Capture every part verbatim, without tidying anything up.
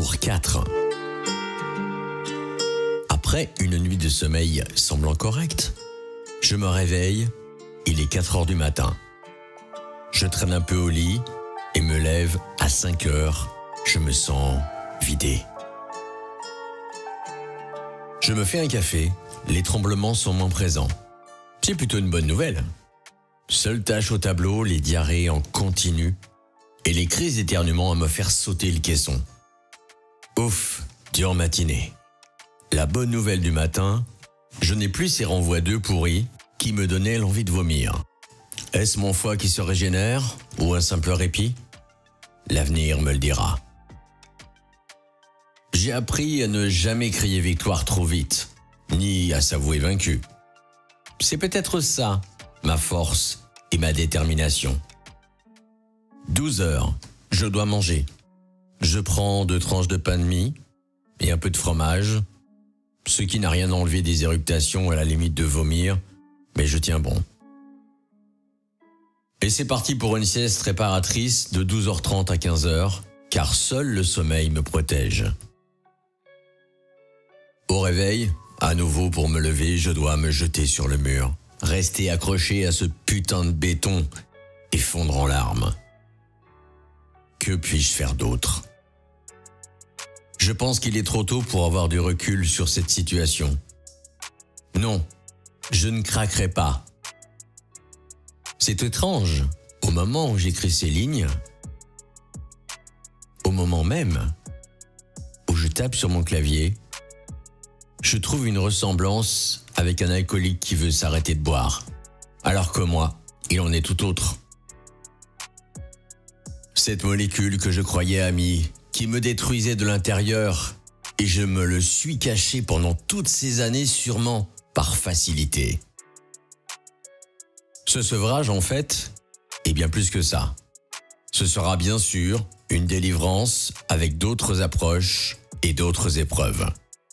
Jour quatre. Après une nuit de sommeil semblant correcte, je me réveille, il est quatre heures du matin. Je traîne un peu au lit et me lève à cinq heures. Je me sens vidé. Je me fais un café, les tremblements sont moins présents. C'est plutôt une bonne nouvelle. Seule tâche au tableau, les diarrhées en continu et les crises d'éternuement à me faire sauter le caisson. Ouf, dure matinée. La bonne nouvelle du matin, je n'ai plus ces renvois d'œufs pourris qui me donnaient l'envie de vomir. Est-ce mon foie qui se régénère ou un simple répit? L'avenir me le dira. J'ai appris à ne jamais crier victoire trop vite, ni à s'avouer vaincu. C'est peut-être ça, ma force et ma détermination. douze heures, je dois manger. Je prends deux tranches de pain de mie et un peu de fromage, ce qui n'a rien enlevé des éructations à la limite de vomir, mais je tiens bon. Et c'est parti pour une sieste réparatrice de douze heures trente à quinze heures, car seul le sommeil me protège. Au réveil, à nouveau pour me lever, je dois me jeter sur le mur, rester accroché à ce putain de béton et fondre en larmes. Que puis-je faire d'autre? Je pense qu'il est trop tôt pour avoir du recul sur cette situation. Non, je ne craquerai pas. C'est étrange, au moment où j'écris ces lignes, au moment même où je tape sur mon clavier, je trouve une ressemblance avec un alcoolique qui veut s'arrêter de boire, alors que moi, il en est tout autre. Cette molécule que je croyais amie, qui me détruisait de l'intérieur, et je me le suis caché pendant toutes ces années sûrement par facilité. Ce sevrage, en fait, est bien plus que ça. Ce sera bien sûr une délivrance avec d'autres approches et d'autres épreuves.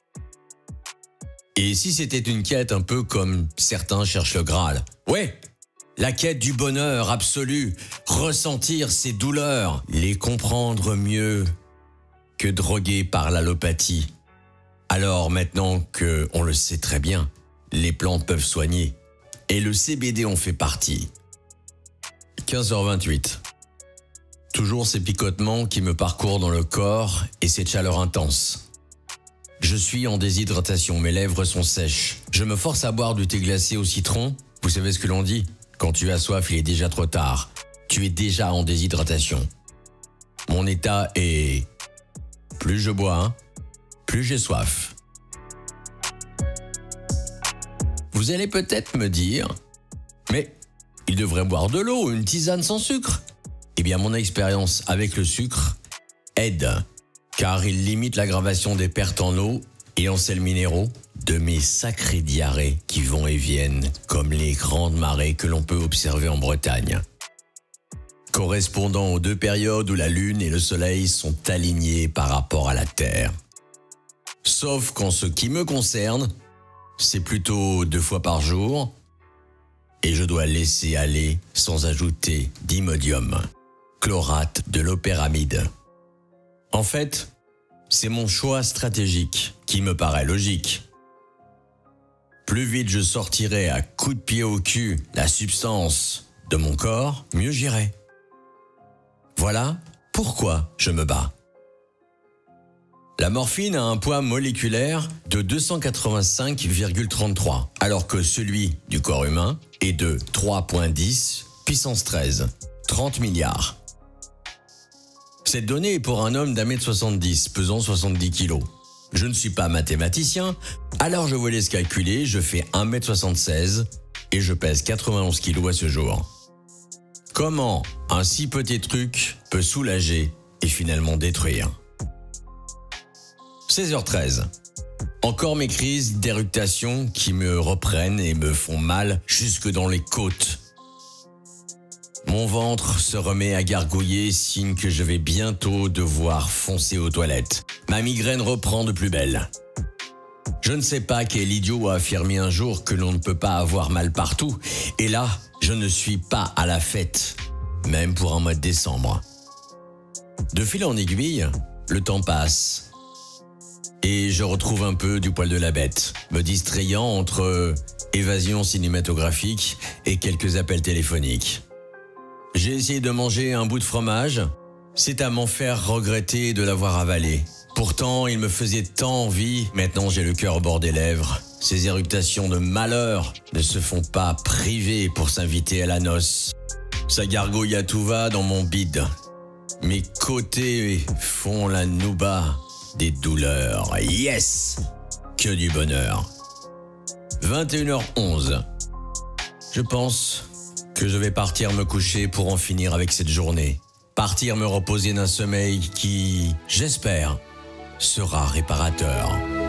Et si c'était une quête un peu comme certains cherchent le Graal? Ouais, la quête du bonheur absolu, ressentir ses douleurs, les comprendre mieux que droguer par l'allopathie. Alors maintenant que on le sait très bien, les plantes peuvent soigner. Et le C B D en fait partie. quinze heures vingt-huit. Toujours ces picotements qui me parcourent dans le corps et cette chaleur intense. Je suis en déshydratation, mes lèvres sont sèches. Je me force à boire du thé glacé au citron. Vous savez ce que l'on dit? Quand tu as soif, il est déjà trop tard. Tu es déjà en déshydratation. Mon état est... Plus je bois, hein, plus j'ai soif. Vous allez peut-être me dire, mais il devrait boire de l'eau, une tisane sans sucre. Eh bien, mon expérience avec le sucre aide, car il limite l'aggravation des pertes en eau et en sels minéraux de mes sacrées diarrhées qui vont et viennent comme les grandes marées que l'on peut observer en Bretagne. Correspondant aux deux périodes où la Lune et le Soleil sont alignés par rapport à la Terre. Sauf qu'en ce qui me concerne, c'est plutôt deux fois par jour et je dois laisser aller sans ajouter d'imodium, chlorate de l'opéramide. En fait, c'est mon choix stratégique qui me paraît logique. Plus vite je sortirai à coups de pied au cul la substance de mon corps, mieux j'irai. Voilà pourquoi je me bats. La morphine a un poids moléculaire de deux cent quatre-vingt-cinq virgule trente-trois, alors que celui du corps humain est de trois virgule dix puissance treize, trente milliards. Cette donnée est pour un homme d'un mètre soixante-dix, pesant soixante-dix kilos. Je ne suis pas mathématicien, alors je vous laisse calculer, je fais un mètre soixante-seize et je pèse quatre-vingt-onze kilos à ce jour. Comment un si petit truc peut soulager et finalement détruire? seize heures treize. Encore mes crises d'éructation qui me reprennent et me font mal jusque dans les côtes. Mon ventre se remet à gargouiller, signe que je vais bientôt devoir foncer aux toilettes. Ma migraine reprend de plus belle. Je ne sais pas quel idiot a affirmé un jour que l'on ne peut pas avoir mal partout. Et là, je ne suis pas à la fête, même pour un mois de décembre. De fil en aiguille, le temps passe. Et je retrouve un peu du poil de la bête, me distrayant entre évasion cinématographique et quelques appels téléphoniques. J'ai essayé de manger un bout de fromage, c'est à m'en faire regretter de l'avoir avalé. Pourtant, il me faisait tant envie, maintenant j'ai le cœur au bord des lèvres. Ces éruptations de malheur ne se font pas priver pour s'inviter à la noce. Ça gargouille à tout va dans mon bide. Mes côtés font la nouba des douleurs. Yes! Que du bonheur. vingt et une heures onze. Je pense que je vais partir me coucher pour en finir avec cette journée. Partir me reposer d'un sommeil qui, j'espère, sera réparateur.